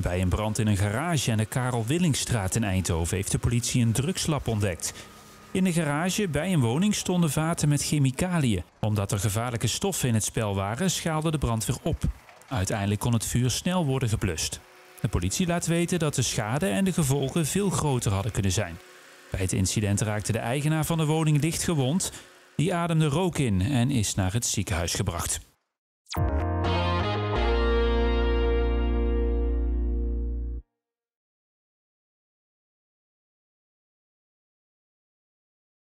Bij een brand in een garage aan de Karel Willingstraat in Eindhoven heeft de politie een drugslab ontdekt. In de garage bij een woning stonden vaten met chemicaliën. Omdat er gevaarlijke stoffen in het spel waren, schaalde de brandweer op. Uiteindelijk kon het vuur snel worden geblust. De politie laat weten dat de schade en de gevolgen veel groter hadden kunnen zijn. Bij het incident raakte de eigenaar van de woning licht gewond. Die ademde rook in en is naar het ziekenhuis gebracht.